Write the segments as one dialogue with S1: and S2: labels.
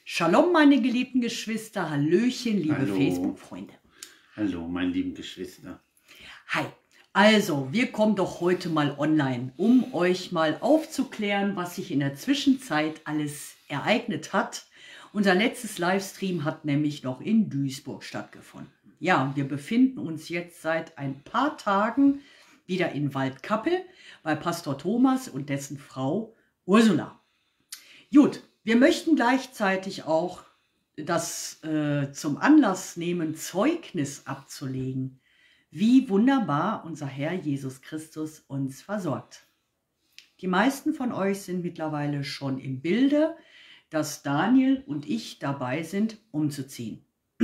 S1: Shalom, meine geliebten Geschwister. Hallöchen, liebe
S2: Hallo.
S1: Facebook-Freunde.
S2: Hallo, meine lieben Geschwister.
S1: Hi. Also, wir kommen doch heute mal online, um euch mal aufzuklären, was sich in der Zwischenzeit alles ereignet hat. Unser letztes Livestream hat nämlich noch in Duisburg stattgefunden. Ja, wir befinden uns jetzt seit ein paar Tagen wieder in Waldkappel bei Pastor Thomas und dessen Frau Ursula. Gut, wir möchten gleichzeitig auch das zum Anlass nehmen, Zeugnis abzulegen, wie wunderbar unser Herr Jesus Christus uns versorgt. Die meisten von euch sind mittlerweile schon im Bilde, dass Daniel und ich dabei sind, umzuziehen.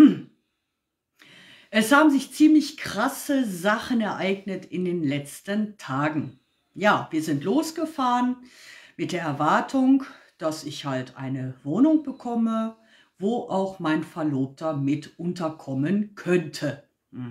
S1: Es haben sich ziemlich krasse Sachen ereignet in den letzten Tagen. Ja, wir sind losgefahren mit der Erwartung, dass ich halt eine Wohnung bekomme, wo auch mein Verlobter mit unterkommen könnte.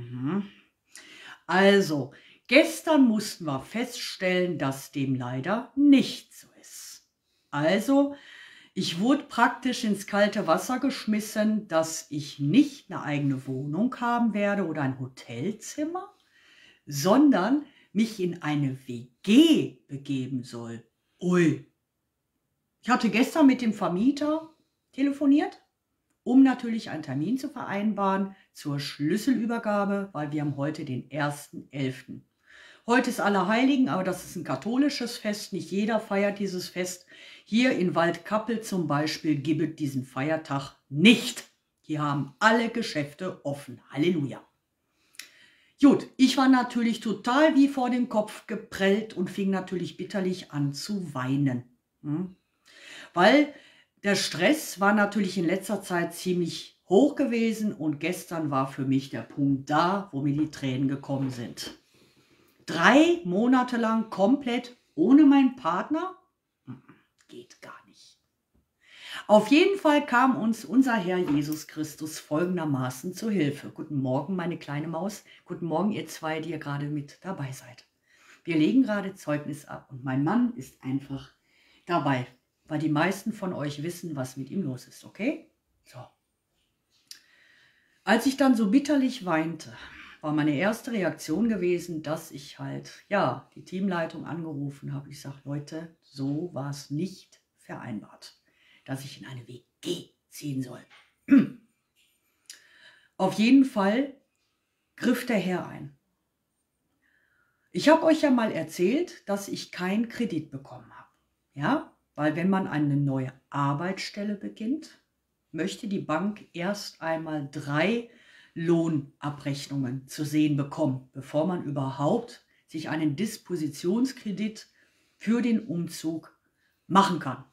S1: Also, gestern mussten wir feststellen, dass dem leider nicht so ist. Also, ich wurde praktisch ins kalte Wasser geschmissen, dass ich nicht eine eigene Wohnung haben werde oder ein Hotelzimmer, sondern mich in eine WG begeben soll. Ui. Ich hatte gestern mit dem Vermieter telefoniert, um natürlich einen Termin zu vereinbaren zur Schlüsselübergabe, weil wir haben heute den 1.11. Heute ist Allerheiligen, aber das ist ein katholisches Fest. Nicht jeder feiert dieses Fest. Hier in Waldkappel zum Beispiel gibt es diesen Feiertag nicht. Hier haben alle Geschäfte offen. Halleluja. Gut, ich war natürlich total wie vor den Kopf geprellt und fing natürlich bitterlich an zu weinen. Weil der Stress war natürlich in letzter Zeit ziemlich hoch gewesen und gestern war für mich der Punkt da, wo mir die Tränen gekommen sind. 3 Monate lang komplett ohne meinen Partner? Geht gar nicht. Auf jeden Fall kam uns unser Herr Jesus Christus folgendermaßen zu Hilfe. Guten Morgen, meine kleine Maus. Guten Morgen, ihr zwei, die ihr gerade mit dabei seid. Wir legen gerade Zeugnis ab und mein Mann ist einfach dabei, weil die meisten von euch wissen, was mit ihm los ist, okay? So. Als ich dann so bitterlich weinte, war meine erste Reaktion gewesen, dass ich halt, ja, die Teamleitung angerufen habe. Ich sage, Leute, so war es nicht vereinbart, dass ich in eine WG ziehen soll. Auf jeden Fall griff der Herr ein. Ich habe euch ja mal erzählt, dass ich keinen Kredit bekommen habe. Ja, weil wenn man eine neue Arbeitsstelle beginnt, möchte die Bank erst einmal 3 Lohnabrechnungen zu sehen bekommen, bevor man überhaupt sich einen Dispositionskredit für den Umzug machen kann.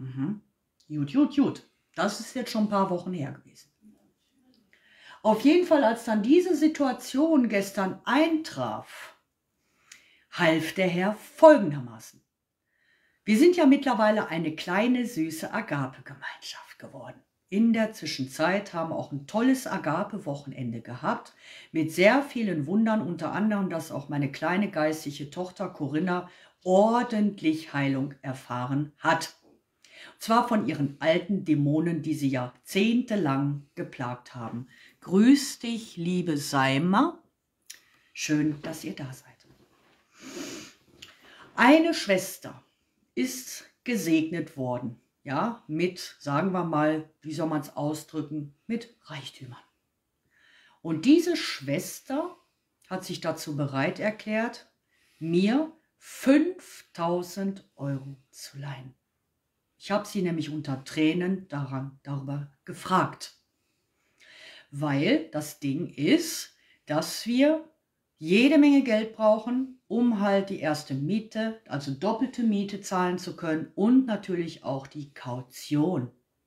S1: Gut. Das ist jetzt schon ein paar Wochen her gewesen. Auf jeden Fall, als dann diese Situation gestern eintraf, half der Herr folgendermaßen. Wir sind ja mittlerweile eine kleine, süße Agape-Gemeinschaft geworden. In der Zwischenzeit haben wir auch ein tolles Agape-Wochenende gehabt, mit sehr vielen Wundern, unter anderem, dass auch meine kleine geistliche Tochter Corinna ordentlich Heilung erfahren hat. Und zwar von ihren alten Dämonen, die sie jahrzehntelang geplagt haben. Grüß dich, liebe Seimer. Schön, dass ihr da seid. Eine Schwester ist gesegnet worden, ja, mit, sagen wir mal, wie soll man es ausdrücken, mit Reichtümern. Und diese Schwester hat sich dazu bereit erklärt, mir 5.000 € zu leihen. Ich habe sie nämlich unter Tränen darüber gefragt, weil das Ding ist, dass wir jede Menge Geld brauchen, um halt die erste Miete, also doppelte Miete zahlen zu können und natürlich auch die Kaution.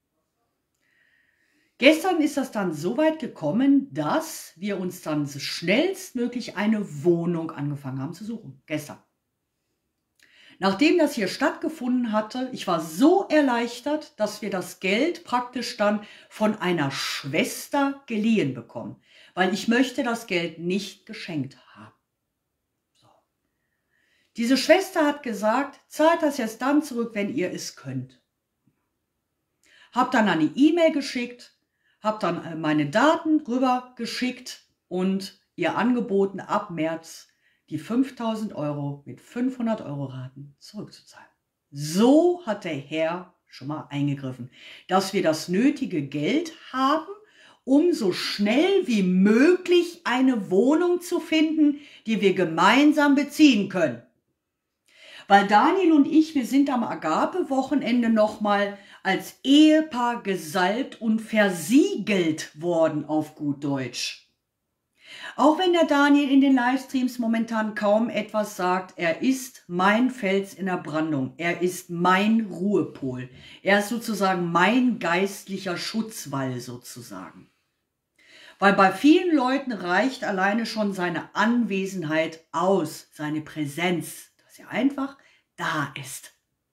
S1: Gestern ist das dann so weit gekommen, dass wir uns dann so schnellstmöglich eine Wohnung angefangen haben zu suchen. Gestern. Nachdem das hier stattgefunden hatte, ich war so erleichtert, dass wir das Geld praktisch dann von einer Schwester geliehen bekommen, weil ich möchte das Geld nicht geschenkt haben. So. Diese Schwester hat gesagt, zahlt das erst dann zurück, wenn ihr es könnt. habe dann eine E-Mail geschickt, habe dann meine Daten rüber geschickt und ihr angeboten, ab März die 5.000 € mit 500 € Raten zurückzuzahlen. So hat der Herr schon mal eingegriffen, dass wir das nötige Geld haben, um so schnell wie möglich eine Wohnung zu finden, die wir gemeinsam beziehen können. Weil Daniel und ich, wir sind am Agape-Wochenende nochmal als Ehepaar gesalbt und versiegelt worden auf gut Deutsch. Auch wenn der Daniel in den Livestreams momentan kaum etwas sagt, er ist mein Fels in der Brandung. Er ist mein Ruhepol. Er ist sozusagen mein geistlicher Schutzwall sozusagen. Weil bei vielen Leuten reicht alleine schon seine Anwesenheit aus, seine Präsenz, dass er einfach da ist.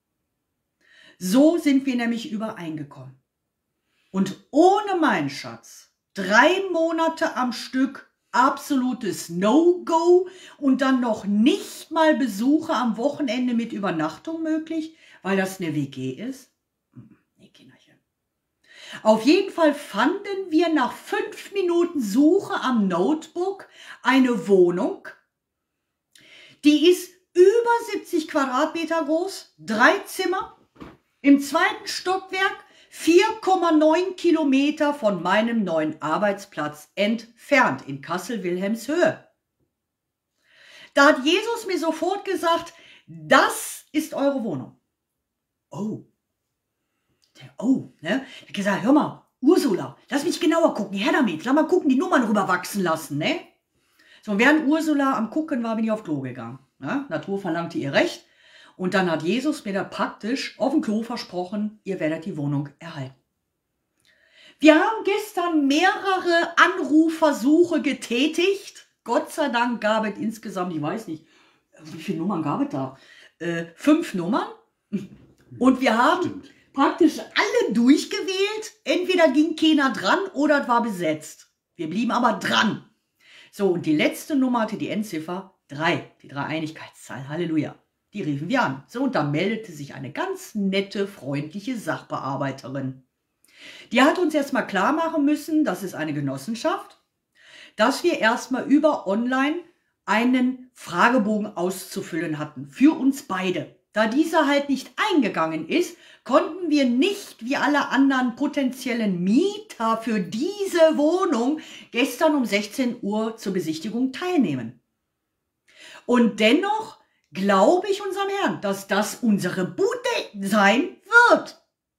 S1: So sind wir nämlich übereingekommen. Und ohne meinen Schatz, 3 Monate am Stück, absolutes No-Go und dann noch nicht mal Besuche am Wochenende mit Übernachtung möglich, weil das eine WG ist? Nee, Kinderchen. Auf jeden Fall fanden wir nach 5 Minuten Suche am Notebook eine Wohnung, die ist über 70 Quadratmeter groß, 3 Zimmer, im 2. Stockwerk, 4,9 Kilometer von meinem neuen Arbeitsplatz entfernt in Kassel-Wilhelmshöhe. Da hat Jesus mir sofort gesagt, das ist eure Wohnung. Oh, ne? Er hat gesagt, hör mal, Ursula, lass mich genauer gucken, her damit, lass mal gucken, die Nummern rüberwachsen lassen, ne? So, während Ursula am Gucken war, bin ich auf Klo gegangen. Ne? Natur verlangte ihr Recht. Und dann hat Jesus mir da praktisch auf dem Klo versprochen, ihr werdet die Wohnung erhalten. Wir haben gestern mehrere Anrufversuche getätigt. Gott sei Dank gab es insgesamt, ich weiß nicht, wie viele Nummern gab es da? 5 Nummern. Und wir haben praktisch alle durchgewählt. Entweder ging keiner dran oder es war besetzt. Wir blieben aber dran. So, und die letzte Nummer hatte die Endziffer 3, die Dreieinigkeitszahl. Halleluja. Die riefen wir an. So, und da meldete sich eine ganz nette, freundliche Sachbearbeiterin. Die hat uns erstmal klar machen müssen, das ist eine Genossenschaft, dass wir erstmal über online einen Fragebogen auszufüllen hatten. Für uns beide. Da dieser halt nicht eingegangen ist, konnten wir nicht wie alle anderen potenziellen Mieter für diese Wohnung gestern um 16 Uhr zur Besichtigung teilnehmen. Und dennoch glaube ich unserem Herrn, dass das unsere Bude sein wird.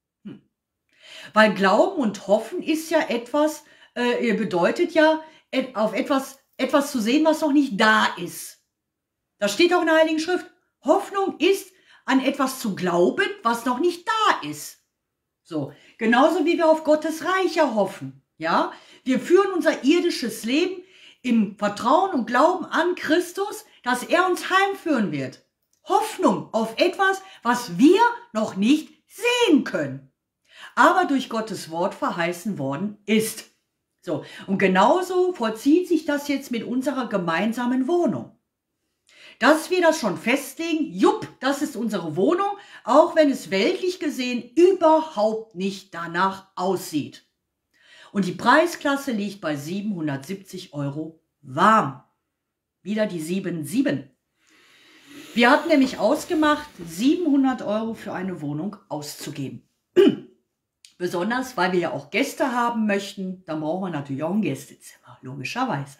S1: Weil Glauben und Hoffen ist ja etwas, bedeutet ja, auf etwas zu sehen, was noch nicht da ist. Das steht auch in der Heiligen Schrift. Hoffnung ist, an etwas zu glauben, was noch nicht da ist. So, genauso wie wir auf Gottes Reich hoffen. Ja, wir führen unser irdisches Leben im Vertrauen und Glauben an Christus, dass er uns heimführen wird. Hoffnung auf etwas, was wir noch nicht sehen können, aber durch Gottes Wort verheißen worden ist. So, und genauso vollzieht sich das jetzt mit unserer gemeinsamen Wohnung. Dass wir das schon festlegen, jupp, das ist unsere Wohnung, auch wenn es weltlich gesehen überhaupt nicht danach aussieht. Und die Preisklasse liegt bei 770 € warm. Wieder die 7,7. Wir hatten nämlich ausgemacht, 700 € für eine Wohnung auszugeben. Besonders, weil wir ja auch Gäste haben möchten, dann brauchen wir natürlich auch ein Gästezimmer, logischerweise.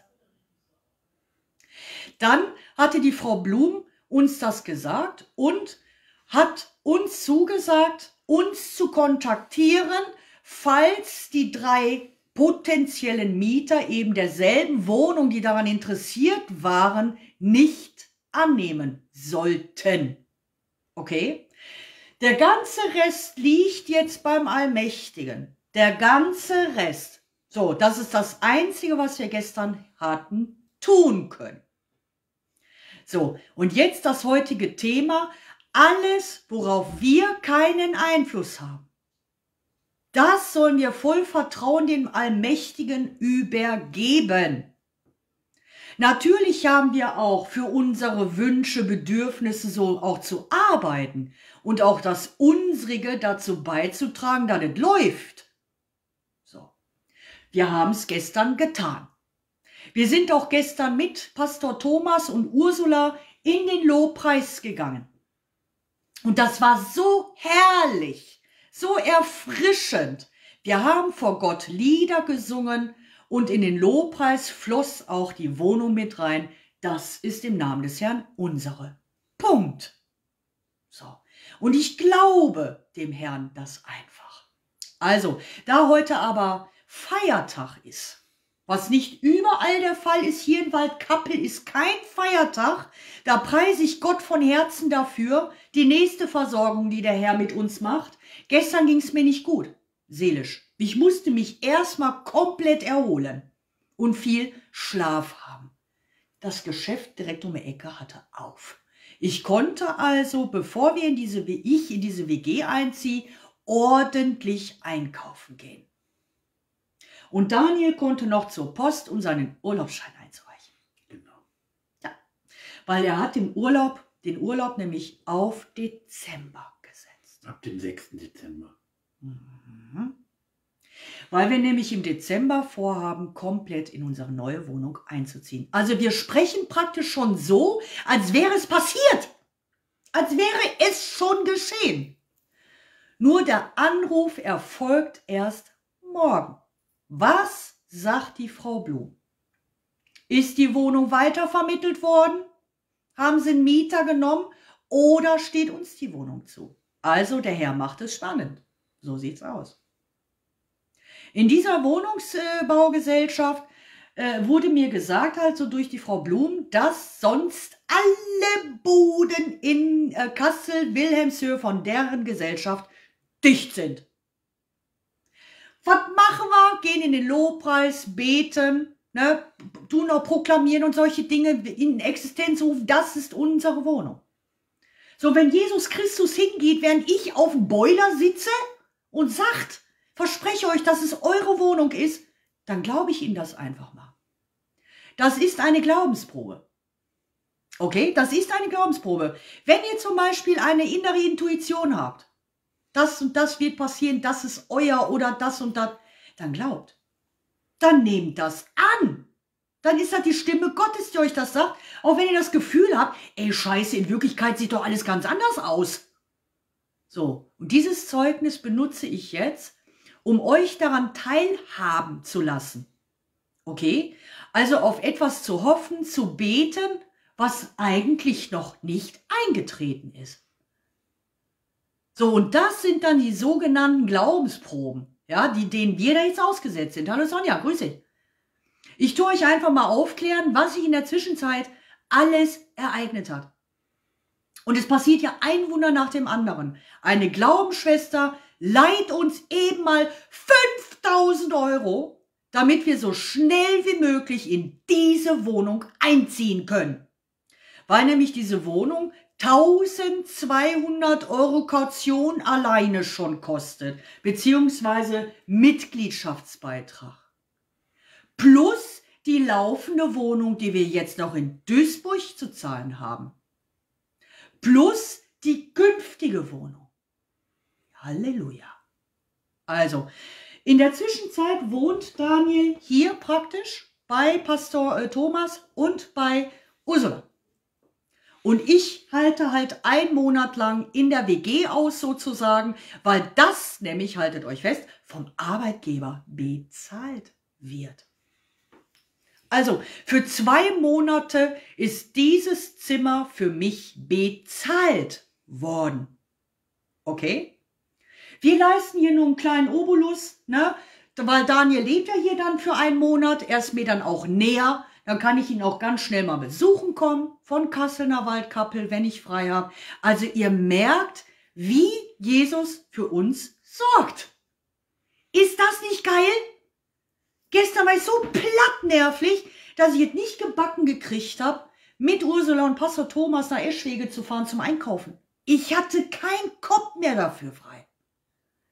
S1: Dann hatte die Frau Blum uns das gesagt und hat uns zugesagt, uns zu kontaktieren, falls die 3 potenziellen Mieter eben derselben Wohnung, die daran interessiert waren, nicht annehmen sollten. Okay? Der ganze Rest liegt jetzt beim Allmächtigen. Der ganze Rest. So, das ist das Einzige, was wir gestern hatten tun können. So, und jetzt das heutige Thema. Alles, worauf wir keinen Einfluss haben. Das sollen wir voll Vertrauen dem Allmächtigen übergeben. Natürlich haben wir auch für unsere Wünsche, Bedürfnisse so auch zu arbeiten und auch das Unsrige dazu beizutragen, dass es läuft. So. Wir haben es gestern getan. Wir sind auch gestern mit Pastor Thomas und Ursula in den Lobpreis gegangen. Und das war so herrlich, so erfrischend. Wir haben vor Gott Lieder gesungen und in den Lobpreis floss auch die Wohnung mit rein. Das ist im Namen des Herrn unsere. Punkt. So. Und ich glaube dem Herrn das einfach. Also, da heute aber Feiertag ist, was nicht überall der Fall ist, hier in Waldkappel ist kein Feiertag, da preise ich Gott von Herzen dafür, die nächste Versorgung, die der Herr mit uns macht. Gestern ging es mir nicht gut, seelisch. Ich musste mich erstmal komplett erholen und viel Schlaf haben. Das Geschäft direkt um die Ecke hatte auf. Ich konnte also, bevor ich in diese WG einziehe, ordentlich einkaufen gehen. Und Daniel konnte noch zur Post, um seinen Urlaubsschein einzureichen.
S2: Genau.
S1: Ja, weil er hat den Urlaub nämlich auf Dezember gesetzt.
S2: Ab dem 6. Dezember.
S1: Mhm. Weil wir nämlich im Dezember vorhaben, komplett in unsere neue Wohnung einzuziehen. Also wir sprechen praktisch schon so, als wäre es passiert. Als wäre es schon geschehen. Nur der Anruf erfolgt erst morgen. Was sagt die Frau Blum? Ist die Wohnung weitervermittelt worden? Haben sie einen Mieter genommen oder steht uns die Wohnung zu? Also der Herr macht es spannend. So sieht's aus. In dieser Wohnungsbaugesellschaft wurde mir gesagt, also durch die Frau Blum, dass sonst alle Buden in Kassel-Wilhelmshöhe von deren Gesellschaft dicht sind. Was machen wir? Gehen in den Lobpreis, beten, ne, tun auch proklamieren und solche Dinge in Existenz rufen. Das ist unsere Wohnung. So, wenn Jesus Christus hingeht, während ich auf dem Boiler sitze und sagt, verspreche euch, dass es eure Wohnung ist, dann glaube ich ihm das einfach mal. Das ist eine Glaubensprobe. Okay, das ist eine Glaubensprobe. Wenn ihr zum Beispiel eine innere Intuition habt, das und das wird passieren, das ist euer oder das und das, dann glaubt. Dann nehmt das an. Dann ist das die Stimme Gottes, die euch das sagt. Auch wenn ihr das Gefühl habt, ey Scheiße, in Wirklichkeit sieht doch alles ganz anders aus. So, und dieses Zeugnis benutze ich jetzt, um euch daran teilhaben zu lassen. Okay? Also auf etwas zu hoffen, zu beten, was eigentlich noch nicht eingetreten ist. So, und das sind dann die sogenannten Glaubensproben, ja, denen wir da jetzt ausgesetzt sind. Hallo Sonja, grüß dich. Ich tue euch einfach mal aufklären, was sich in der Zwischenzeit alles ereignet hat. Und es passiert ja ein Wunder nach dem anderen. Eine Glaubensschwester leiht uns eben mal 5.000 €, damit wir so schnell wie möglich in diese Wohnung einziehen können. Weil nämlich diese Wohnung 1.200 € Kaution alleine schon kostet, beziehungsweise Mitgliedschaftsbeitrag. Plus die laufende Wohnung, die wir jetzt noch in Duisburg zu zahlen haben. Plus die künftige Wohnung. Halleluja. Also, in der Zwischenzeit wohnt Daniel hier praktisch bei Pastor Thomas und bei Ursula. Und ich halte halt einen Monat lang in der WG aus sozusagen, weil das nämlich, haltet euch fest, vom Arbeitgeber bezahlt wird. Also für 2 Monate ist dieses Zimmer für mich bezahlt worden. Okay? Wir leisten hier nur einen kleinen Obolus, ne? Weil Daniel lebt ja hier dann für einen Monat, er ist mir dann auch näher. Dann kann ich ihn auch ganz schnell mal besuchen kommen, von Kassel nach Waldkappel, wenn ich frei habe. Also ihr merkt, wie Jesus für uns sorgt. Ist das nicht geil? Gestern war ich so plattnervig, dass ich es nicht gebacken gekriegt habe, mit Ursula und Pastor Thomas nach Eschwege zu fahren zum Einkaufen. Ich hatte keinen Kopf mehr dafür frei.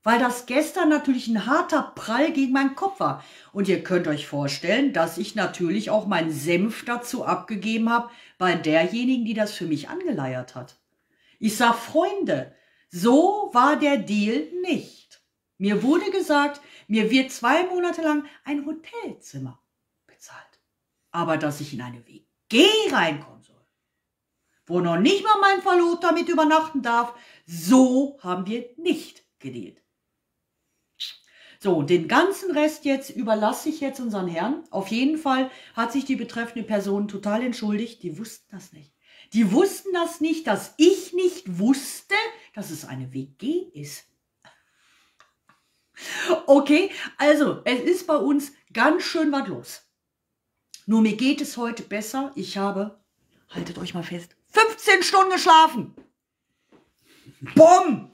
S1: weil das gestern natürlich ein harter Prall gegen meinen Kopf war. Und ihr könnt euch vorstellen, dass ich natürlich auch meinen Senf dazu abgegeben habe bei derjenigen, die das für mich angeleiert hat. Ich sag, Freunde, so war der Deal nicht. Mir wurde gesagt, mir wird 2 Monate lang ein Hotelzimmer bezahlt. Aber dass ich in eine WG reinkommen soll, wo noch nicht mal mein Verlobter mit übernachten darf, so haben wir nicht gedealt. So, den ganzen Rest jetzt überlasse ich jetzt unseren Herrn. Auf jeden Fall hat sich die betreffende Person total entschuldigt. Die wussten das nicht. Die wussten das nicht, dass ich nicht wusste, dass es eine WG ist. Okay, also es ist bei uns ganz schön was los. Nur mir geht es heute besser. Ich habe, haltet euch mal fest, 15 Stunden geschlafen. Bumm!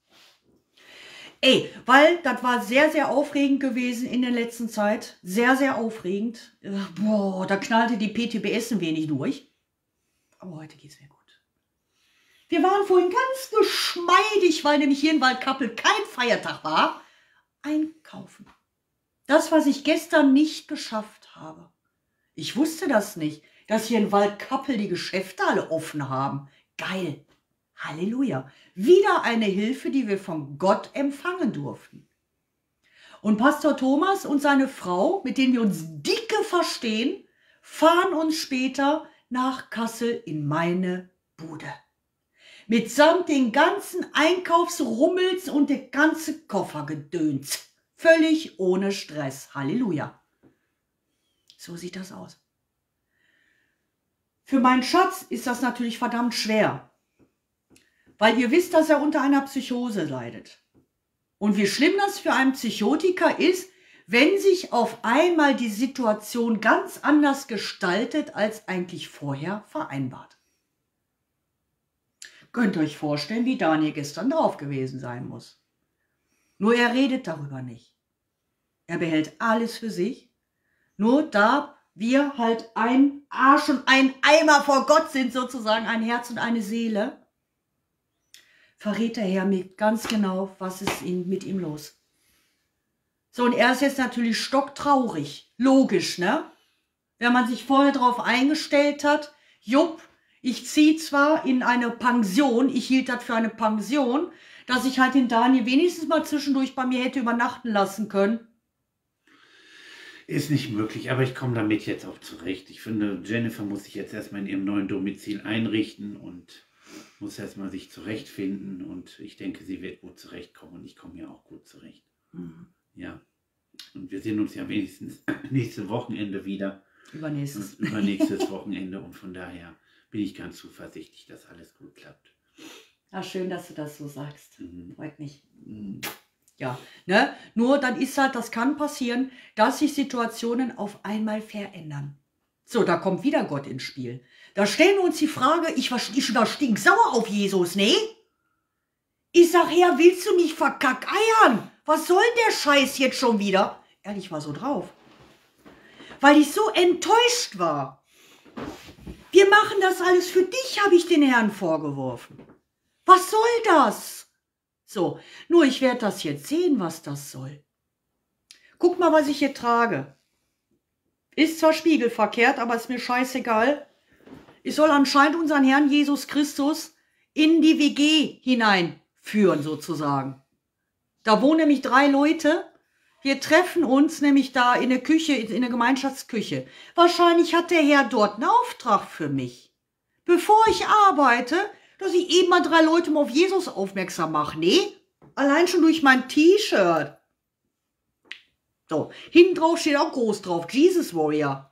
S1: Ey, weil das war sehr, sehr aufregend gewesen in der letzten Zeit. Sehr, sehr aufregend. Boah, da knallte die PTBS ein wenig durch. Aber heute geht's mir gut. Wir waren vorhin ganz geschmeidig, weil nämlich hier in Waldkappel kein Feiertag war, einkaufen. Das, was ich gestern nicht geschafft habe. Ich wusste das nicht, dass hier in Waldkappel die Geschäfte alle offen haben. Geil. Halleluja. Wieder eine Hilfe, die wir von Gott empfangen durften. Und Pastor Thomas und seine Frau, mit denen wir uns dicke verstehen, fahren uns später nach Kassel in meine Bude. Mitsamt den ganzen Einkaufsrummels und der ganze Koffergedöns. Völlig ohne Stress. Halleluja. So sieht das aus. Für meinen Schatz ist das natürlich verdammt schwer. Weil ihr wisst, dass er unter einer Psychose leidet. Und wie schlimm das für einen Psychotiker ist, wenn sich auf einmal die Situation ganz anders gestaltet, als eigentlich vorher vereinbart. Könnt ihr euch vorstellen, wie Daniel gestern drauf gewesen sein muss. Nur er redet darüber nicht. Er behält alles für sich. Nur da wir halt ein Arsch und ein Eimer vor Gott sind, sozusagen ein Herz und eine Seele, verrät der Herr mir ganz genau, was ist mit ihm los. So, und er ist jetzt natürlich stocktraurig. Logisch, ne? Wenn man sich vorher darauf eingestellt hat, jupp, ich ziehe zwar in eine Pension, ich hielt das für eine Pension, dass ich halt den Daniel wenigstens mal zwischendurch bei mir hätte übernachten lassen können.
S2: Ist nicht möglich, aber ich komme damit jetzt auch zurecht. Ich finde, Jennifer muss sich jetzt erstmal in ihrem neuen Domizil einrichten und muss erstmal sich zurechtfinden. Und ich denke, sie wird gut zurechtkommen und ich komme ja auch gut zurecht. Mhm. Ja, und wir sehen uns ja wenigstens nächstes Wochenende wieder.
S1: Übernächstes.
S2: Übernächstes Wochenende und von daher bin ich ganz zuversichtlich, dass alles gut klappt.
S1: Ah, schön, dass du das so sagst. Freut mich.
S2: Mhm.
S1: Ja, ne? Nur dann ist halt, das kann passieren, dass sich Situationen auf einmal verändern. So, da kommt wieder Gott ins Spiel. Da stellen wir uns die Frage, ich war stinksauer auf Jesus, ne? Ich sag, Herr, willst du mich verkackeiern? Was soll der Scheiß jetzt schon wieder? Ehrlich, war so drauf. Weil ich so enttäuscht war. Wir machen das alles für dich, habe ich den Herrn vorgeworfen. Was soll das? So, nur ich werde das jetzt sehen, was das soll. Guck mal, was ich hier trage. Ist zwar spiegelverkehrt, aber ist mir scheißegal. Ich soll anscheinend unseren Herrn Jesus Christus in die WG hineinführen, sozusagen. Da wohnen nämlich 3 Leute. Wir treffen uns nämlich da in der Küche, in der Gemeinschaftsküche. Wahrscheinlich hat der Herr dort einen Auftrag für mich. Bevor ich arbeite, dass ich eben mal 3 Leute mal auf Jesus aufmerksam mache. Nee, allein schon durch mein T-Shirt. So, hinten drauf steht auch groß drauf, Jesus Warrior.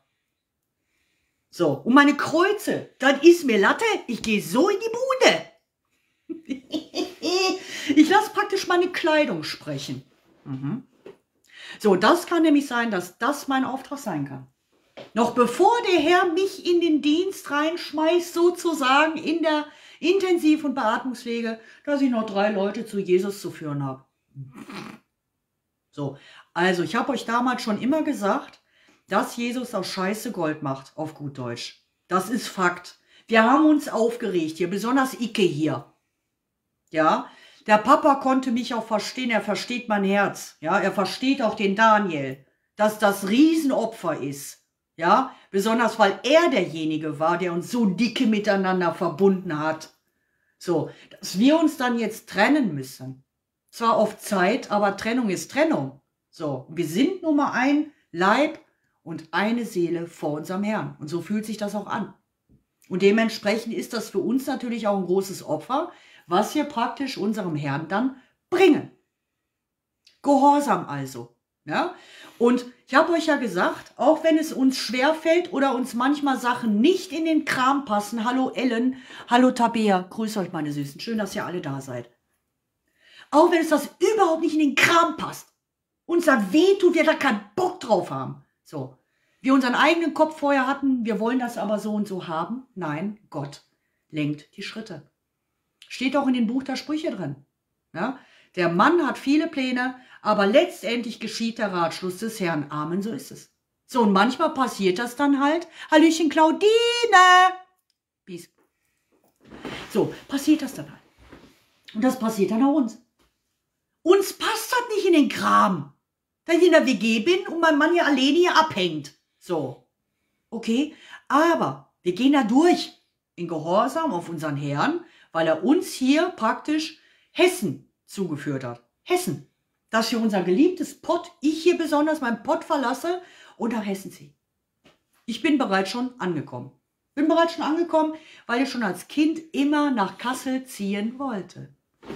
S1: So, und meine Kreuze, das ist mir Latte, ich gehe so in die Bude. Ich lasse praktisch meine Kleidung sprechen. So, das kann nämlich sein, dass das mein Auftrag sein kann. Noch bevor der Herr mich in den Dienst reinschmeißt, sozusagen in der Intensiv- und Beatmungspflege, dass ich noch 3 Leute zu Jesus zu führen habe. So, also ich habe euch damals schon immer gesagt, dass Jesus aus Scheiße Gold macht, auf gut Deutsch. Das ist Fakt. Wir haben uns aufgeregt hier, besonders Icke hier. Ja, Der Papa konnte mich auch verstehen, er versteht mein Herz. Ja, er versteht auch den Daniel, dass das Riesenopfer ist. Ja, besonders weil er derjenige war, der uns so dicke miteinander verbunden hat. So, dass wir uns dann jetzt trennen müssen. Zwar auf Zeit, aber Trennung ist Trennung. So, wir sind nun mal ein Leib und eine Seele vor unserem Herrn. Und so fühlt sich das auch an. Und dementsprechend ist das für uns natürlich auch ein großes Opfer, was wir praktisch unserem Herrn dann bringen. Gehorsam also. Ja? Und ich habe euch ja gesagt, auch wenn es uns schwerfällt oder uns manchmal Sachen nicht in den Kram passen, hallo Ellen, hallo Tabea, grüß euch meine Süßen, schön, dass ihr alle da seid. Auch wenn es das überhaupt nicht in den Kram passt, uns das wehtut, wir da keinen Bock drauf haben. So, wir unseren eigenen Kopf vorher hatten, wir wollen das aber so und so haben. Nein, Gott lenkt die Schritte. Steht auch in dem Buch der Sprüche drin. Ja? Der Mann hat viele Pläne, aber letztendlich geschieht der Ratschluss des Herrn. Amen, so ist es. So, und manchmal passiert das dann halt. Hallöchen Claudine! Peace. So, passiert das dann halt. Und das passiert dann auch uns. Uns passt das nicht in den Kram, dass ich in der WG bin und mein Mann hier alleine hier abhängt. So, okay, aber wir gehen da durch in Gehorsam auf unseren Herrn, weil er uns hier praktisch Hessen zugeführt hat. Hessen. Dass wir unser geliebtes Pott, ich hier besonders meinen Pott verlasse und nach Hessen ziehe. Ich bin bereits schon angekommen. Bin bereits schon angekommen, weil ich schon als Kind immer nach Kassel ziehen wollte.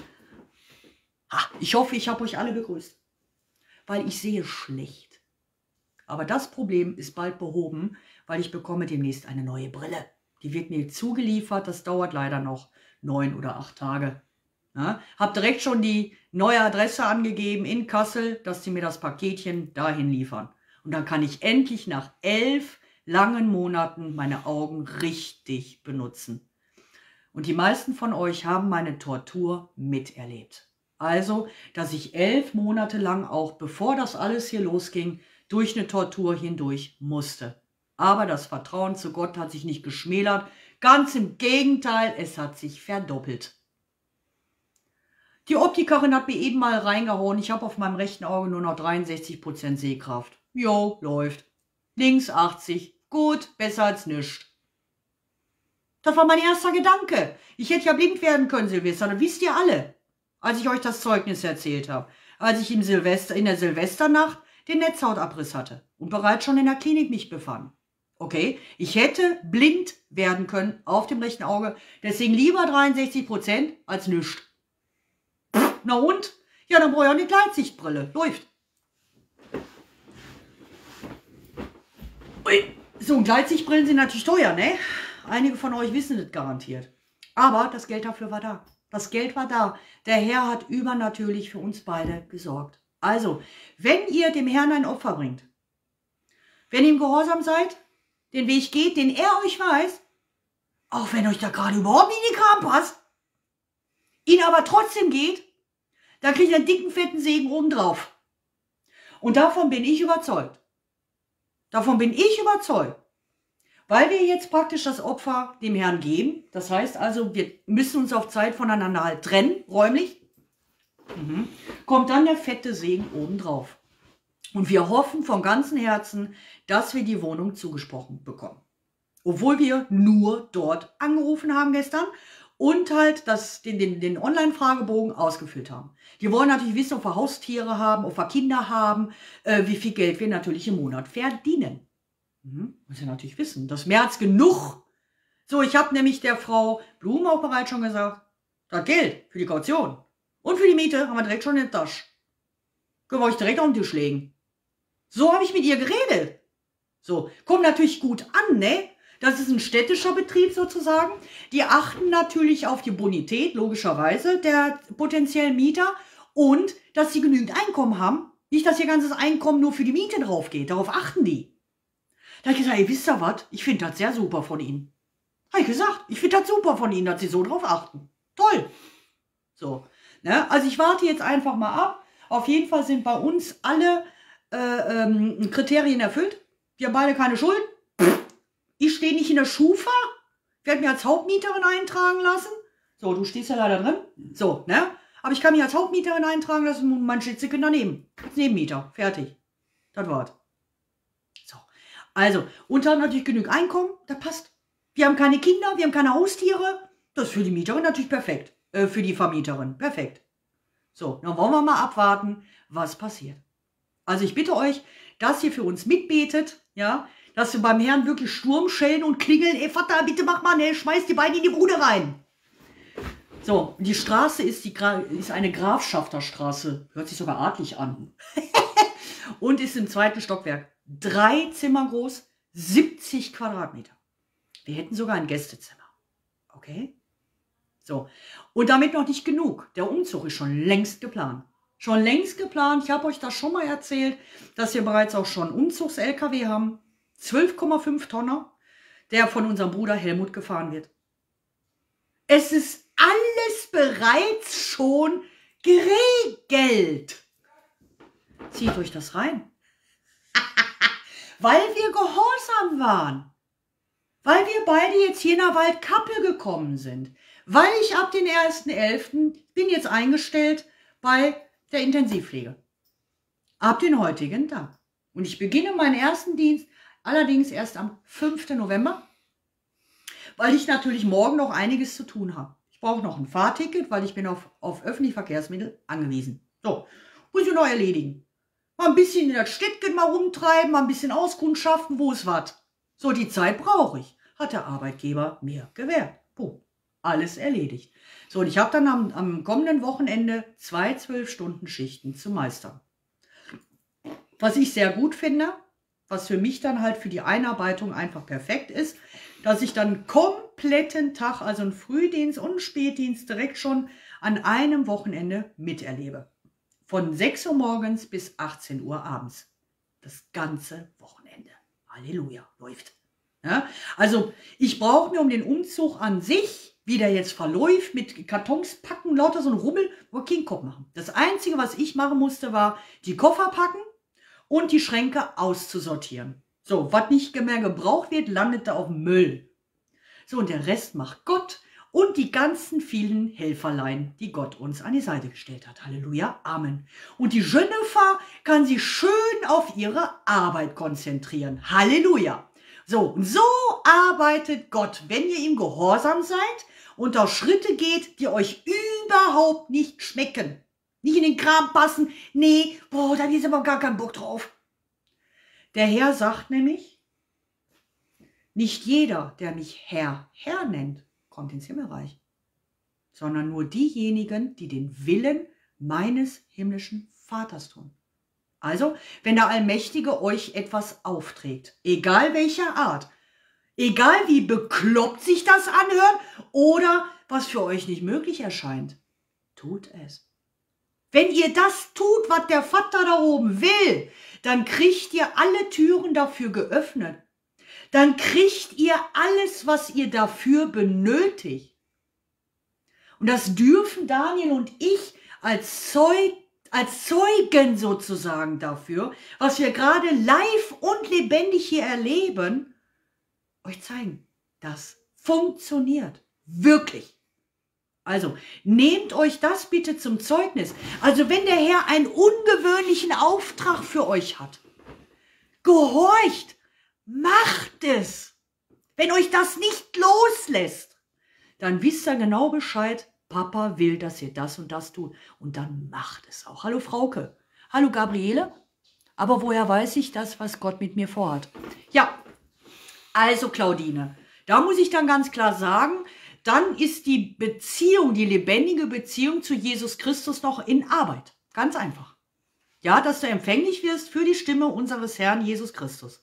S1: Ich hoffe, ich habe euch alle begrüßt, weil ich sehe schlecht. Aber das Problem ist bald behoben, weil ich bekomme demnächst eine neue Brille. Die wird mir zugeliefert, das dauert leider noch 9 oder 8 Tage. Ja, habe direkt schon die neue Adresse angegeben in Kassel, dass sie mir das Paketchen dahin liefern. Und dann kann ich endlich nach 11 langen Monaten meine Augen richtig benutzen. Und die meisten von euch haben meine Tortur miterlebt. Also, dass ich 11 Monate lang, auch bevor das alles hier losging, durch eine Tortur hindurch musste. Aber das Vertrauen zu Gott hat sich nicht geschmälert. Ganz im Gegenteil, es hat sich verdoppelt. Die Optikerin hat mir eben mal reingehauen. Ich habe auf meinem rechten Auge nur noch 63% Sehkraft. Jo, läuft. Links 80. Gut, besser als nichts. Das war mein erster Gedanke. Ich hätte ja blind werden können, Silvester. Das wisst ihr alle, als ich euch das Zeugnis erzählt habe. Als ich in der Silvesternacht den Netzhautabriss hatte und bereits schon in der Klinik mich befand. Okay, ich hätte blind werden können auf dem rechten Auge. Deswegen lieber 63% als nichts. Na und? Ja, dann brauche ich auch eine Gleitsichtbrille. Läuft. Ui. So, und Gleitsichtbrillen sind natürlich teuer, ne? Einige von euch wissen das garantiert. Aber das Geld dafür war da. Das Geld war da. Der Herr hat übernatürlich für uns beide gesorgt. Also, wenn ihr dem Herrn ein Opfer bringt, wenn ihr ihm gehorsam seid, den Weg geht, den er euch weiß, auch wenn euch da gerade überhaupt nicht in den Kram passt, ihn aber trotzdem geht, dann kriegt ihr einen dicken, fetten Segen obendrauf. Und davon bin ich überzeugt. Davon bin ich überzeugt. Weil wir jetzt praktisch das Opfer dem Herrn geben. Das heißt also, wir müssen uns auf Zeit voneinander halt trennen, räumlich. Kommt dann der fette Segen obendrauf. Und wir hoffen von ganzem Herzen, dass wir die Wohnung zugesprochen bekommen. Obwohl wir nur dort angerufen haben gestern und halt den Online-Fragebogen ausgefüllt haben. Die wollen natürlich wissen, ob wir Haustiere haben, ob wir Kinder haben, wie viel Geld wir natürlich im Monat verdienen. Muss ja natürlich wissen, das ist mehr als genug. So, ich habe nämlich der Frau Blum auch bereits schon gesagt, das Geld für die Kaution und für die Miete haben wir direkt schon in der Tasche. Können wir euch direkt auf den Tisch legen. So habe ich mit ihr geredet. So, kommt natürlich gut an, ne? Das ist ein städtischer Betrieb sozusagen. Die achten natürlich auf die Bonität, logischerweise, der potenziellen Mieter und dass sie genügend Einkommen haben. Nicht, dass ihr ganzes Einkommen nur für die Miete drauf geht. Darauf achten die. Da habe ich gesagt, ey, wisst ihr was? Ich finde das sehr super von Ihnen. Habe ich gesagt, ich finde das super von Ihnen, dass Sie so drauf achten. Toll. So, ne? Also ich warte jetzt einfach mal ab. Auf jeden Fall sind bei uns alle Kriterien erfüllt. Wir haben beide keine Schuld. Ich stehe nicht in der Schufa. Werde mir als Hauptmieterin eintragen lassen. So, du stehst ja leider drin. So, ne? Aber ich kann mich als Hauptmieterin eintragen lassen und mein Schitzigen daneben. Als Nebenmieter. Fertig. Das war's. So. Also, und dann natürlich genug Einkommen. Das passt. Wir haben keine Kinder, wir haben keine Haustiere. Das ist für die Mieterin natürlich perfekt. Für die Vermieterin. Perfekt. So, dann wollen wir mal abwarten, was passiert. Also ich bitte euch, dass ihr für uns mitbetet, ja, dass wir beim Herrn wirklich Sturm schellen und klingeln. Ey, Vater, bitte mach mal, ne, schmeiß die Beine in die Bude rein. So, die Straße ist eine Grafschafterstraße. Hört sich sogar adlig an. Und ist im 2. Stockwerk. 3 Zimmer groß, 70 Quadratmeter. Wir hätten sogar ein Gästezimmer. Okay? So, und damit noch nicht genug. Der Umzug ist schon längst geplant. Schon längst geplant. Ich habe euch das schon mal erzählt, dass wir bereits auch schon Umzugs-LKW haben. 12,5 Tonner, der von unserem Bruder Helmut gefahren wird. Es ist alles bereits schon geregelt. Zieht euch das rein. Weil wir gehorsam waren. Weil wir beide jetzt hier nach Waldkappel gekommen sind. Weil ich ab den 1.11. bin jetzt eingestellt bei der Intensivpflege. Ab den heutigen Tag. Und ich beginne meinen ersten Dienst allerdings erst am 5. November, weil ich natürlich morgen noch einiges zu tun habe. Ich brauche noch ein Fahrticket, weil ich bin auf öffentliche Verkehrsmittel angewiesen. So, muss ich noch erledigen. Mal ein bisschen in das Städtchen mal rumtreiben, mal ein bisschen auskundschaften, wo es was. So, die Zeit brauche ich, hat der Arbeitgeber mir gewährt. Puh, alles erledigt. So, und ich habe dann am kommenden Wochenende 2 12-Stunden-Schichten zu meistern. Was ich sehr gut finde, was für mich dann halt für die Einarbeitung einfach perfekt ist, dass ich dann einen kompletten Tag, also einen Frühdienst und einen Spätdienst direkt schon an einem Wochenende miterlebe. Von 6 Uhr morgens bis 18 Uhr abends. Das ganze Wochenende. Halleluja, läuft. Ja, also ich brauche mir um den Umzug an sich, wie der jetzt verläuft, mit Kartons packen, lauter so ein Rummel, wo keinen Kopf machen. Das Einzige, was ich machen musste, war die Koffer packen und die Schränke auszusortieren. So, was nicht mehr gebraucht wird, landet da auf dem Müll. So, und der Rest macht Gott und die ganzen vielen Helferlein, die Gott uns an die Seite gestellt hat. Halleluja, Amen. Und die Jennifer kann sich schön auf ihre Arbeit konzentrieren. Halleluja. So, und so arbeitet Gott, wenn ihr ihm gehorsam seid und auf Schritte geht, die euch überhaupt nicht schmecken. Nicht in den Kram passen. Nee, boah, da ist aber gar kein Bock drauf. Der Herr sagt nämlich, nicht jeder, der mich Herr, Herr nennt, kommt ins Himmelreich, sondern nur diejenigen, die den Willen meines himmlischen Vaters tun. Also, wenn der Allmächtige euch etwas aufträgt, egal welcher Art, egal wie bekloppt sich das anhört oder was für euch nicht möglich erscheint, tut es. Wenn ihr das tut, was der Vater da oben will, dann kriegt ihr alle Türen dafür geöffnet. Dann kriegt ihr alles, was ihr dafür benötigt. Und das dürfen Daniel und ich als Zeugen sozusagen dafür, was wir gerade live und lebendig hier erleben, euch zeigen. Das funktioniert. Wirklich. Also, nehmt euch das bitte zum Zeugnis. Also, wenn der Herr einen ungewöhnlichen Auftrag für euch hat, gehorcht, macht es. Wenn euch das nicht loslässt, dann wisst ihr genau Bescheid, Papa will, dass ihr das und das tut. Und dann macht es auch. Hallo Frauke. Hallo Gabriele. Aber woher weiß ich das, was Gott mit mir vorhat? Ja, also Claudine, da muss ich dann ganz klar sagen, dann ist die Beziehung, die lebendige Beziehung zu Jesus Christus noch in Arbeit. Ganz einfach. Ja, dass du empfänglich wirst für die Stimme unseres Herrn Jesus Christus.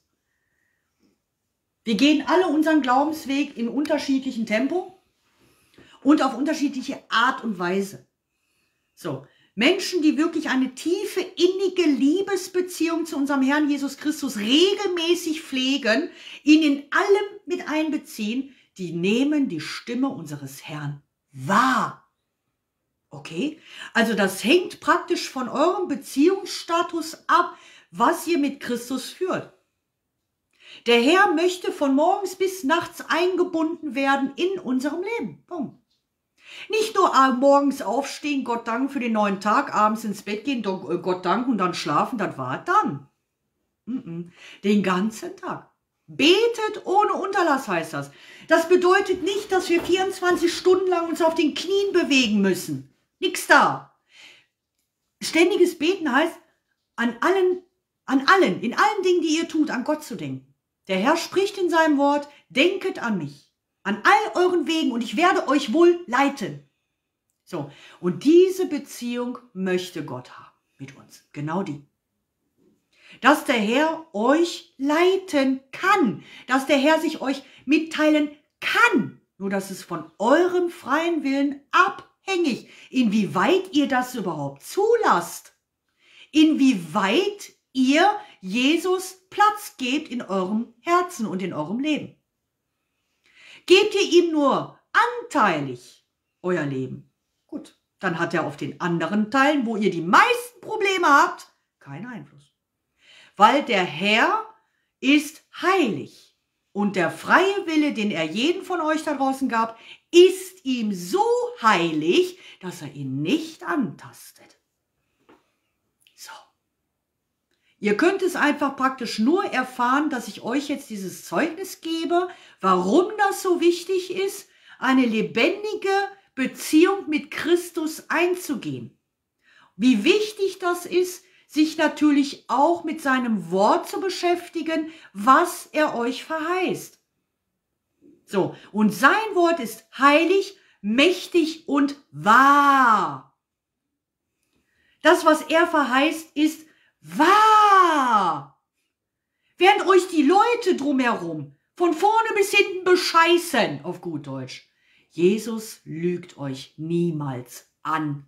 S1: Wir gehen alle unseren Glaubensweg in unterschiedlichem Tempo und auf unterschiedliche Art und Weise. So, Menschen, die wirklich eine tiefe, innige Liebesbeziehung zu unserem Herrn Jesus Christus regelmäßig pflegen, ihn in allem mit einbeziehen, die nehmen die Stimme unseres Herrn wahr. Okay? Also das hängt praktisch von eurem Beziehungsstatus ab, was ihr mit Christus führt. Der Herr möchte von morgens bis nachts eingebunden werden in unserem Leben. Punkt. Nicht nur morgens aufstehen, Gott danken für den neuen Tag, abends ins Bett gehen, Gott danken und dann schlafen, das war dann. Den ganzen Tag. Betet ohne Unterlass heißt das. Das bedeutet nicht, dass wir 24 Stunden lang uns auf den Knien bewegen müssen. Nix da. Ständiges Beten heißt, in allen Dingen, die ihr tut, an Gott zu denken. Der Herr spricht in seinem Wort, denket an mich, an all euren Wegen und ich werde euch wohl leiten. So, und diese Beziehung möchte Gott haben mit uns, genau die. Dass der Herr euch leiten kann, dass der Herr sich euch mitteilen kann, nur dass es von eurem freien Willen abhängig, inwieweit ihr das überhaupt zulasst, inwieweit ihr Jesus Platz gebt in eurem Herzen und in eurem Leben. Gebt ihr ihm nur anteilig euer Leben, gut, dann hat er auf den anderen Teilen, wo ihr die meisten Probleme habt, keinen Einfluss. Weil der Herr ist heilig und der freie Wille, den er jedem von euch da draußen gab, ist ihm so heilig, dass er ihn nicht antastet. So. Ihr könnt es einfach praktisch nur erfahren, dass ich euch jetzt dieses Zeugnis gebe, warum das so wichtig ist, eine lebendige Beziehung mit Christus einzugehen. Wie wichtig das ist, sich natürlich auch mit seinem Wort zu beschäftigen, was er euch verheißt. So, und sein Wort ist heilig, mächtig und wahr. Das, was er verheißt, ist wahr. Während euch die Leute drumherum von vorne bis hinten bescheißen, auf gut Deutsch. Jesus lügt euch niemals an.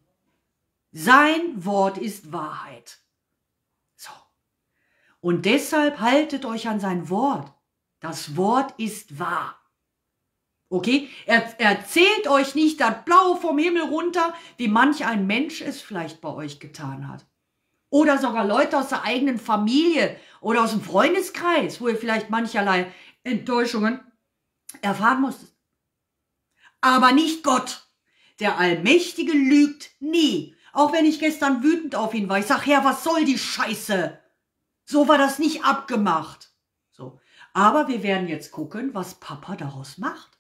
S1: Sein Wort ist Wahrheit. So. Und deshalb haltet euch an sein Wort. Das Wort ist wahr. Okay? Er erzählt euch nicht das Blaue vom Himmel runter, wie manch ein Mensch es vielleicht bei euch getan hat. Oder sogar Leute aus der eigenen Familie oder aus dem Freundeskreis, wo ihr vielleicht mancherlei Enttäuschungen erfahren musstet. Aber nicht Gott. Der Allmächtige lügt nie. Auch wenn ich gestern wütend auf ihn war. Ich sag, Herr, was soll die Scheiße? So war das nicht abgemacht. So. Aber wir werden jetzt gucken, was Papa daraus macht.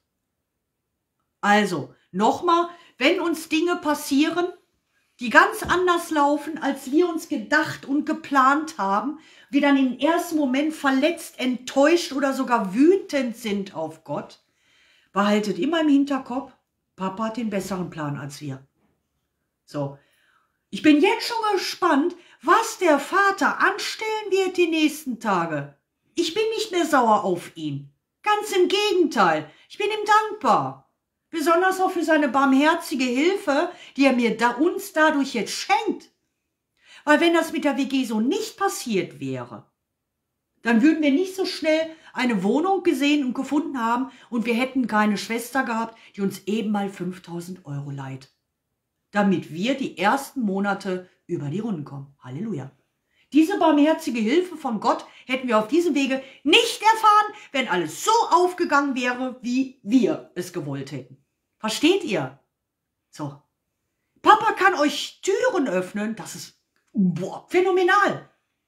S1: Also, nochmal, wenn uns Dinge passieren, die ganz anders laufen, als wir uns gedacht und geplant haben, wir dann im ersten Moment verletzt, enttäuscht oder sogar wütend sind auf Gott, behaltet immer im Hinterkopf, Papa hat den besseren Plan als wir. So, ich bin jetzt schon gespannt, was der Vater anstellen wird die nächsten Tage. Ich bin nicht mehr sauer auf ihn. Ganz im Gegenteil, ich bin ihm dankbar. Besonders auch für seine barmherzige Hilfe, die er uns dadurch jetzt schenkt. Weil wenn das mit der WG so nicht passiert wäre, dann würden wir nicht so schnell eine Wohnung gesehen und gefunden haben und wir hätten keine Schwester gehabt, die uns eben mal 5.000 € leiht. Damit wir die ersten Monate über die Runden kommen. Halleluja. Diese barmherzige Hilfe von Gott hätten wir auf diesem Wege nicht erfahren, wenn alles so aufgegangen wäre, wie wir es gewollt hätten. Versteht ihr? So. Papa kann euch Türen öffnen. Das ist phänomenal.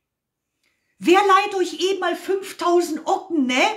S1: Wer leiht euch eben mal 5.000 Ocken, ne?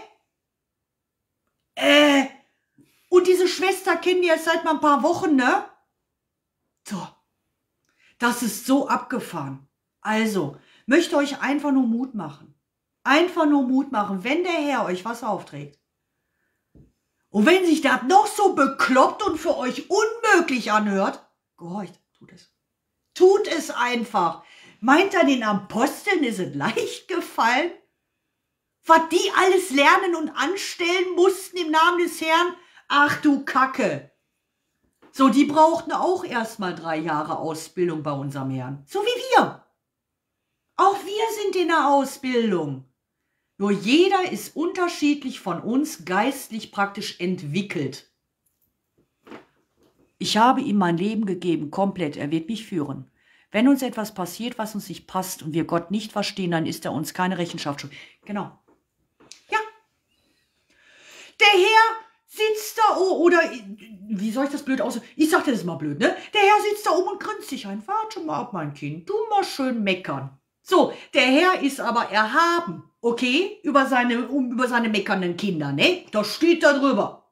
S1: Und diese Schwester kennen wir jetzt seit mal ein paar Wochen, ne? So. Das ist so abgefahren. Also, möchte euch einfach nur Mut machen. Einfach nur Mut machen, wenn der Herr euch was aufträgt. Und wenn sich das noch so bekloppt und für euch unmöglich anhört, gehorcht, tut es. Tut es einfach. Meint er, den Aposteln ist es leicht gefallen? Was die alles lernen und anstellen mussten im Namen des Herrn? Ach du Kacke. So, die brauchten auch erstmal 3 Jahre Ausbildung bei unserem Herrn. So wie wir. Auch wir sind in der Ausbildung. Nur jeder ist unterschiedlich von uns geistlich praktisch entwickelt. Ich habe ihm mein Leben gegeben, komplett. Er wird mich führen. Wenn uns etwas passiert, was uns nicht passt und wir Gott nicht verstehen, dann ist er uns keine Rechenschaft schuldig. Genau. Ja. Der Herr sitzt da, oder, wie soll ich das blöd aus? Ich sag dir das mal blöd, ne? Der Herr sitzt da oben und grinst sich ein. Warte mal ab, mein Kind, du mal schön meckern. So, der Herr ist aber erhaben, okay? Über seine meckernden Kinder, ne? Das steht da drüber.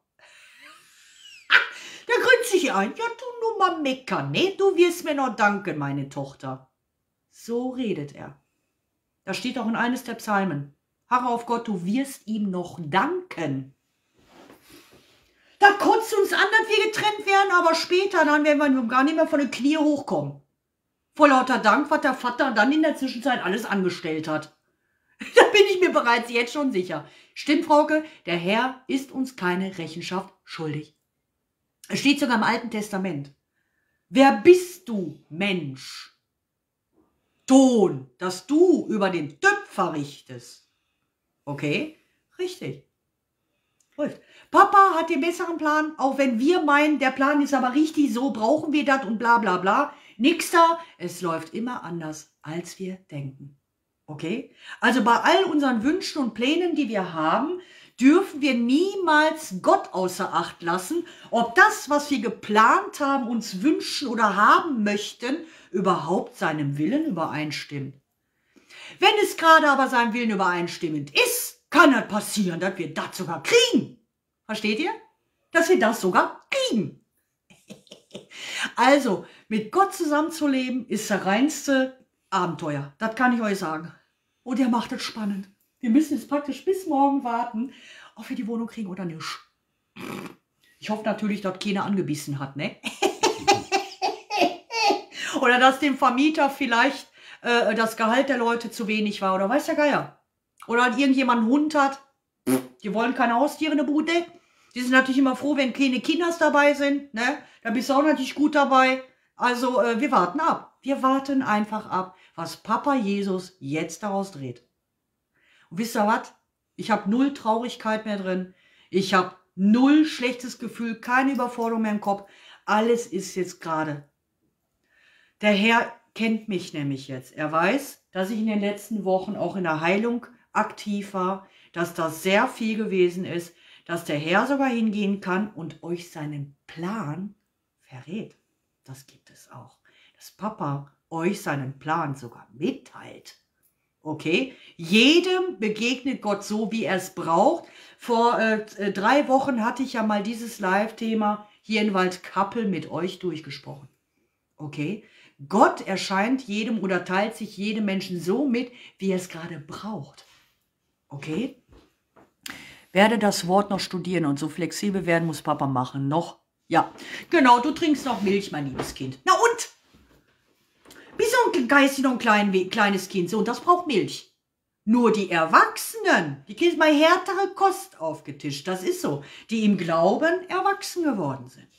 S1: Der grinst sich ein. Ja, du nur mal meckern, ne? Du wirst mir noch danken, meine Tochter. So redet er. Das steht auch in eines der Psalmen. Harre auf Gott, du wirst ihm noch danken. Da kotzt uns an, dass wir getrennt werden, aber später, dann werden wir gar nicht mehr von den Knie hochkommen. Vor lauter Dank, was der Vater dann in der Zwischenzeit alles angestellt hat. Da bin ich mir bereits jetzt schon sicher. Stimmt, Frauke, der Herr ist uns keine Rechenschaft schuldig. Es steht sogar im Alten Testament. Wer bist du, Mensch? Ton, dass du über den Töpfer richtest. Okay, richtig. Läuft. Papa hat den besseren Plan, auch wenn wir meinen, der Plan ist aber richtig, so brauchen wir das und bla bla bla. Nix da, es läuft immer anders, als wir denken. Okay? Also bei all unseren Wünschen und Plänen, die wir haben, dürfen wir niemals Gott außer Acht lassen, ob das, was wir geplant haben, uns wünschen oder haben möchten, überhaupt seinem Willen übereinstimmt. Wenn es gerade aber seinem Willen übereinstimmend ist, kann das passieren, dass wir das sogar kriegen. Versteht ihr? Dass wir das sogar kriegen. Also, mit Gott zusammenzuleben, ist das reinste Abenteuer. Das kann ich euch sagen. Und er macht es spannend. Wir müssen jetzt praktisch bis morgen warten, ob wir die Wohnung kriegen oder nicht. Ich hoffe natürlich, dass keiner angebissen hat, ne? Oder dass dem Vermieter vielleicht das Gehalt der Leute zu wenig war. Oder weiß der Geier. Oder irgendjemand einen Hund hat. Die wollen keine Haustiere in der Bude. Die sind natürlich immer froh, wenn keine Kinders dabei sind. Ne? Da bist du auch natürlich gut dabei. Also wir warten ab. Wir warten einfach ab, was Papa Jesus jetzt daraus dreht. Und wisst ihr was? Ich habe null Traurigkeit mehr drin. Ich habe null schlechtes Gefühl, keine Überforderung mehr im Kopf. Alles ist jetzt gerade. Der Herr kennt mich nämlich jetzt. Er weiß, dass ich in den letzten Wochen auch in der Heilung aktiv war, dass das sehr viel gewesen ist, dass der Herr sogar hingehen kann und euch seinen Plan verrät. Das gibt es auch. Dass Papa euch seinen Plan sogar mitteilt. Okay? Jedem begegnet Gott so, wie er es braucht. Vor 3 Wochen hatte ich ja mal dieses Live-Thema hier in Waldkappel mit euch durchgesprochen. Okay? Gott erscheint jedem oder teilt sich jedem Menschen so mit, wie er es gerade braucht. Okay? Werde das Wort noch studieren und so flexibel werden muss Papa machen. Noch? Ja. Genau, du trinkst noch Milch, mein liebes Kind. Na und? Bist du ein geistig noch ein kleines Kind? So, und das braucht Milch. Nur die Erwachsenen, die kriegen mal härtere Kost aufgetischt. Das ist so. Die im Glauben erwachsen geworden sind.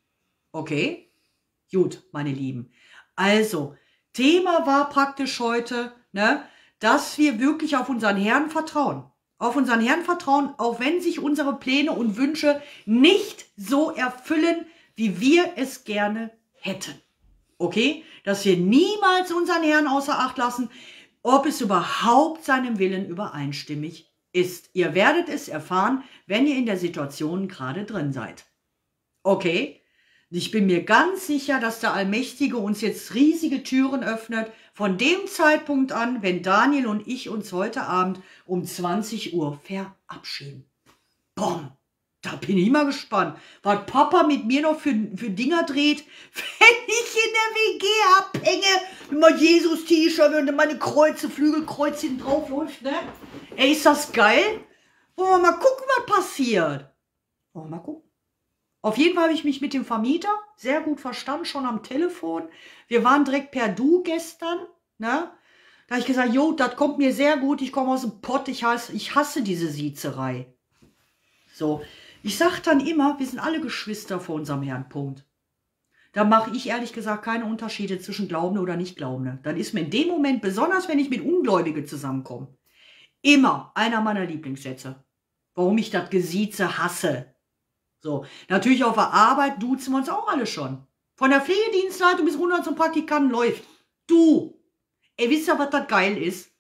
S1: Okay? Gut, meine Lieben. Also, Thema war praktisch heute, ne, dass wir wirklich auf unseren Herrn vertrauen. Auf unseren Herrn vertrauen, auch wenn sich unsere Pläne und Wünsche nicht so erfüllen, wie wir es gerne hätten. Okay? Dass wir niemals unseren Herrn außer Acht lassen, ob es überhaupt seinem Willen übereinstimmig ist. Ihr werdet es erfahren, wenn ihr in der Situation gerade drin seid. Okay? Ich bin mir ganz sicher, dass der Allmächtige uns jetzt riesige Türen öffnet, von dem Zeitpunkt an, wenn Daniel und ich uns heute Abend um 20 Uhr verabschieden. Boom, da bin ich mal gespannt, was Papa mit mir noch für Dinger dreht, wenn ich in der WG abhänge, mit meinem Jesus-T-Shirt und meine Kreuze, Flügelkreuz hinten drauf läuft, ne? Ey, ist das geil? Wollen wir mal gucken, was passiert? Wollen wir mal gucken. Auf jeden Fall habe ich mich mit dem Vermieter sehr gut verstanden, schon am Telefon. Wir waren direkt per Du gestern. Ne? Da habe ich gesagt, jo, das kommt mir sehr gut, ich komme aus dem Pott, ich hasse diese Siezerei. So, ich sage dann immer, wir sind alle Geschwister vor unserem Herrn, Punkt. Da mache ich ehrlich gesagt keine Unterschiede zwischen Glaubende oder Nicht-Glaubende. Dann ist mir in dem Moment, besonders wenn ich mit Ungläubigen zusammenkomme, immer einer meiner Lieblingssätze. Warum ich das Gesieze hasse. So, natürlich auf der Arbeit duzen wir uns auch alle schon. Von der Pflegedienstleitung bis runter zum Praktikanten läuft. Du. Ey, wisst ihr, was das geil ist?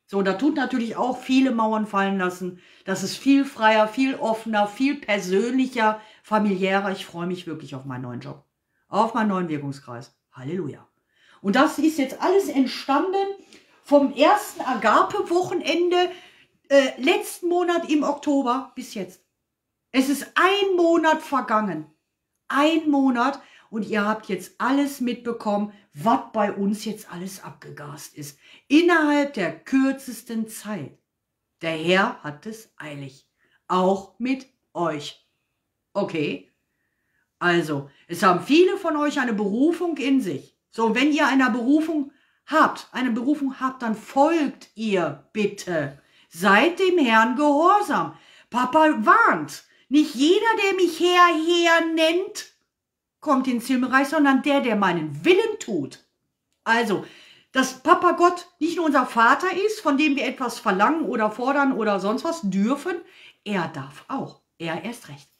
S1: So, da tut natürlich auch viele Mauern fallen lassen. Das ist viel freier, viel offener, viel persönlicher, familiärer. Ich freue mich wirklich auf meinen neuen Job. Auf meinen neuen Wirkungskreis. Halleluja. Und das ist jetzt alles entstanden vom ersten Agape-Wochenende letzten Monat im Oktober bis jetzt. Es ist ein Monat vergangen. Ein Monat. Und ihr habt jetzt alles mitbekommen, was bei uns jetzt alles abgegast ist. Innerhalb der kürzesten Zeit. Der Herr hat es eilig. Auch mit euch. Okay? Also, es haben viele von euch eine Berufung in sich. So, wenn ihr eine Berufung habt, dann folgt ihr bitte. Seid dem Herrn gehorsam. Papa warnt. Nicht jeder, der mich Herr nennt, kommt ins Himmelreich, sondern der meinen Willen tut. Also, dass Papa Gott nicht nur unser Vater ist, von dem wir etwas verlangen oder fordern oder sonst was dürfen, er darf auch. Er erst recht.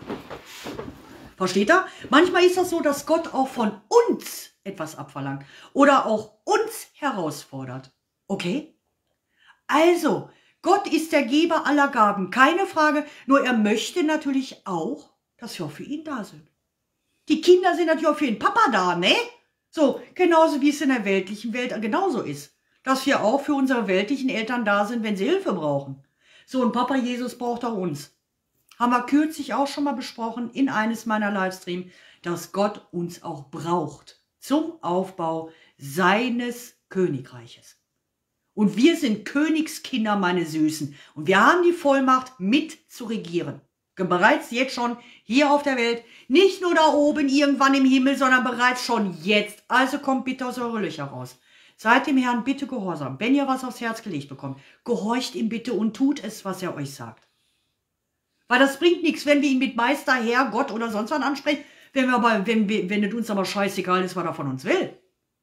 S1: Versteht ihr? Manchmal ist das so, dass Gott auch von uns etwas abverlangt oder auch uns herausfordert. Okay? Also, Gott ist der Geber aller Gaben, keine Frage, nur er möchte natürlich auch, dass wir auch für ihn da sind. Die Kinder sind natürlich auch für den Papa da, ne? So, genauso wie es in der weltlichen Welt genauso ist. Dass wir auch für unsere weltlichen Eltern da sind, wenn sie Hilfe brauchen. So, und Papa Jesus braucht auch uns. Haben wir kürzlich auch schon mal besprochen in eines meiner Livestreams, dass Gott uns auch braucht zum Aufbau seines Königreiches. Und wir sind Königskinder, meine Süßen. Und wir haben die Vollmacht, mit zu regieren. Bereits jetzt schon hier auf der Welt, nicht nur da oben irgendwann im Himmel, sondern bereits schon jetzt. Also kommt bitte aus euren Löcher raus. Seid dem Herrn bitte gehorsam. Wenn ihr was aufs Herz gelegt bekommt, gehorcht ihm bitte und tut es, was er euch sagt. Weil das bringt nichts, wenn wir ihn mit Meister, Herr, Gott oder sonst was ansprechen, wenn es uns aber scheißegal ist, was er von uns will.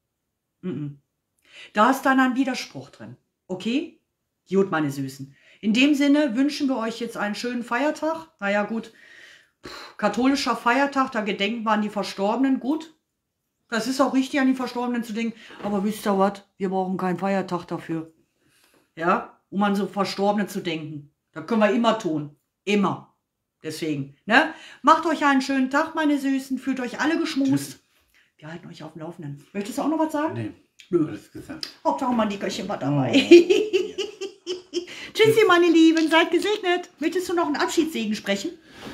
S1: Da ist dann ein Widerspruch drin. Okay? Gut, meine Süßen. In dem Sinne wünschen wir euch jetzt einen schönen Feiertag. Naja, gut, katholischer Feiertag, da gedenken wir an die Verstorbenen. Gut, das ist auch richtig, an die Verstorbenen zu denken. Aber wisst ihr was? Wir brauchen keinen Feiertag dafür. Ja, um an so Verstorbene zu denken. Das können wir immer tun. Immer. Deswegen, ne? Macht euch einen schönen Tag, meine Süßen. Fühlt euch alle geschmust. Tschüss. Wir halten euch auf dem Laufenden. Möchtest du auch noch was sagen?
S2: Nee, nö. Alles gesagt.
S1: Hauptsache mal die Köche war dabei. Tschüssi, meine Lieben, seid gesegnet. Möchtest du noch einen Abschiedssegen sprechen?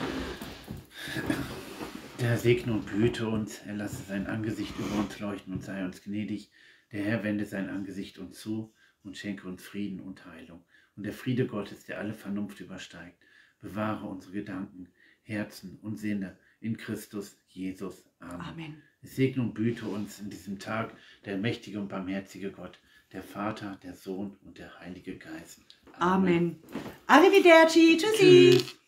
S2: Der Herr segne und behüte uns, er lasse sein Angesicht über uns leuchten und sei uns gnädig. Der Herr wende sein Angesicht uns zu und schenke uns Frieden und Heilung. Und der Friede Gottes, der alle Vernunft übersteigt, bewahre unsere Gedanken, Herzen und Sinne in Christus Jesus. Amen. Amen. Es segne und behüte uns in diesem Tag der mächtige und barmherzige Gott, der Vater, der Sohn und der Heilige Geist.
S1: Amen. Arrivederci. Tschüssi. Tschüss.